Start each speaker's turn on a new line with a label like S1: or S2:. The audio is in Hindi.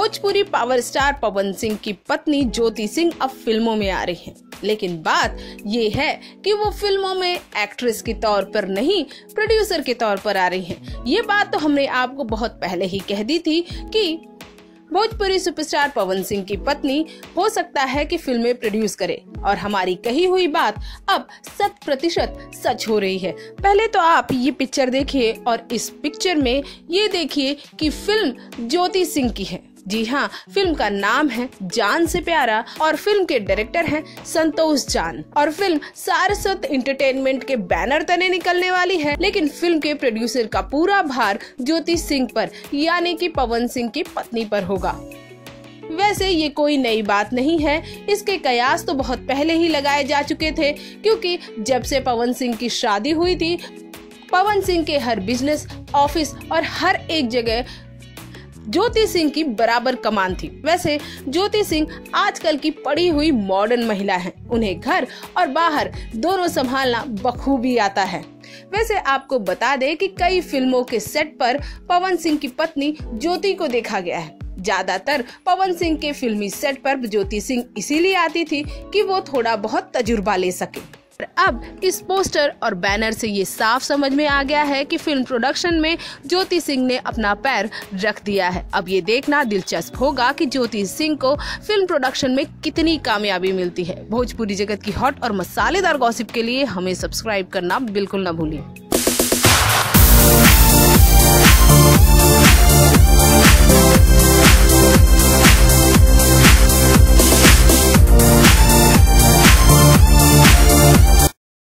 S1: भोजपुरी पावर स्टार पवन सिंह की पत्नी ज्योति सिंह अब फिल्मों में आ रही हैं। लेकिन बात ये है कि वो फिल्मों में एक्ट्रेस के तौर पर नहीं, प्रोड्यूसर के तौर पर आ रही हैं। ये बात तो हमने आपको बहुत पहले ही कह दी थी कि भोजपुरी सुपरस्टार पवन सिंह की पत्नी हो सकता है कि फिल्में प्रोड्यूस करे, और हमारी कही हुई बात अब 100% सच हो रही है। पहले तो आप ये पिक्चर देखिए और इस पिक्चर में ये देखिए कि फिल्म ज्योति सिंह की है। जी हाँ, फिल्म का नाम है जान से प्यारा और फिल्म के डायरेक्टर हैं संतोष जान, और फिल्म सारस्वत एंटरटेनमेंट के बैनर तले निकलने वाली है। लेकिन फिल्म के प्रोड्यूसर का पूरा भार ज्योति सिंह पर यानी कि पवन सिंह की पत्नी पर होगा। वैसे ये कोई नई बात नहीं है, इसके कयास तो बहुत पहले ही लगाए जा चुके थे, क्योंकि जब से पवन सिंह की शादी हुई थी, पवन सिंह के हर बिजनेस, ऑफिस और हर एक जगह ज्योति सिंह की बराबर कमान थी। वैसे ज्योति सिंह आजकल की पढ़ी हुई मॉडर्न महिला हैं। उन्हें घर और बाहर दोनों संभालना बखूबी आता है। वैसे आपको बता दें कि कई फिल्मों के सेट पर पवन सिंह की पत्नी ज्योति को देखा गया है। ज्यादातर पवन सिंह के फिल्मी सेट पर ज्योति सिंह इसीलिए आती थी कि वो थोड़ा बहुत तजुर्बा ले सके। अब इस पोस्टर और बैनर से ये साफ समझ में आ गया है कि फिल्म प्रोडक्शन में ज्योति सिंह ने अपना पैर रख दिया है। अब ये देखना दिलचस्प होगा कि ज्योति सिंह को फिल्म प्रोडक्शन में कितनी कामयाबी मिलती है। भोजपुरी जगत की हॉट और मसालेदार गॉसिप के लिए हमें सब्सक्राइब करना बिल्कुल न भूलिए।